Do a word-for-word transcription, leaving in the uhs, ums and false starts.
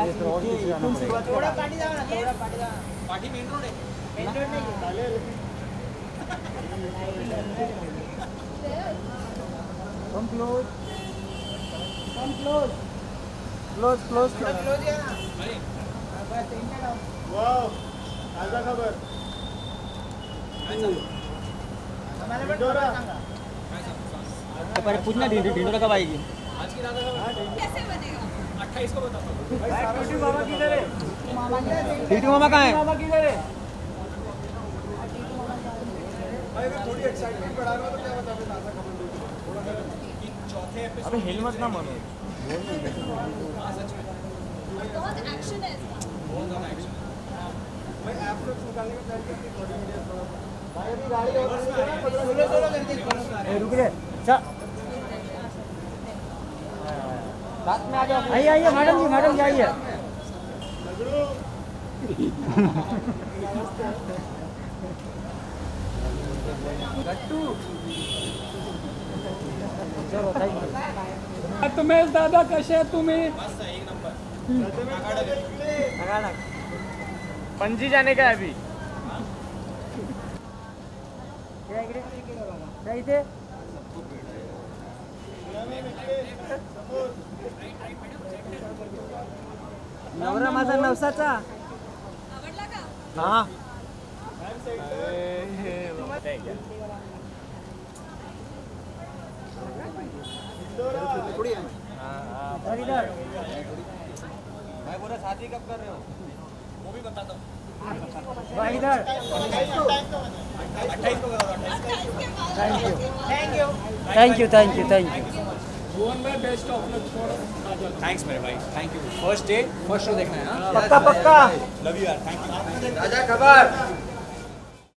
थोड़ा पार्टी जाओ ना, थोड़ा पार्टी जाओ। पार्टी मेन रोड है, मेन रोड नहीं है। Come close. Come close. Close, close. थोड़ा क्लोज है ना। अरे बस इंटर आओ। Wow. आजा खबर. हमारे पर थोड़ा सांगा। पर पूछना ढिंडोरा कब आएगी? आज की रात कैसे बनेगा? अट्ठाईस को बताता हूँ। टीटू मामा किधर है? टीटू मामा कहाँ है? मामा किधर है? भाई अगर थोड़ी एक्साइटमेंट बढ़ा रहा हो तो क्या बता मैं ताज़ा खबर दूँ थोड़ा सा चौथे एपिसोड अबे हिल मत ना मानो। बहुत एक्शन है इसका। बहुत ज़्यादा एक्शन है। मैं ऐप से निकालने का ट्राई करती हूँ थोड़ी वीडियो थोड़ा भाई अभी गाड़ी और सोलो सोलो करके सोलो। ए रुक रे। चा साथ में आ जाओ। आइए आइए मैडम जी, मैडम जी आइए। गट्टू चलो थैंक यू। तुम्हें दादा कसे तुम्ही मस्त है, एक नंबर। पणजी जाने का है अभी। क्या इकडे? क्या इथे? नवरा माझा नवसाचा. आवडला का? हा. इधर. मैं बोला शादी कब कर रहे हो? वो भी बताता हूँ। इधर. अट्ठाईस को करो, अट्ठाईस को। Thank you. Thank you. Thank you thank you thank you. Bhuvan में best of luck for thanks मेरे भाई, thank you. First day first show देखना है ना? पक्का पक्का. लव यू यार, थैंक यू। आजा खबर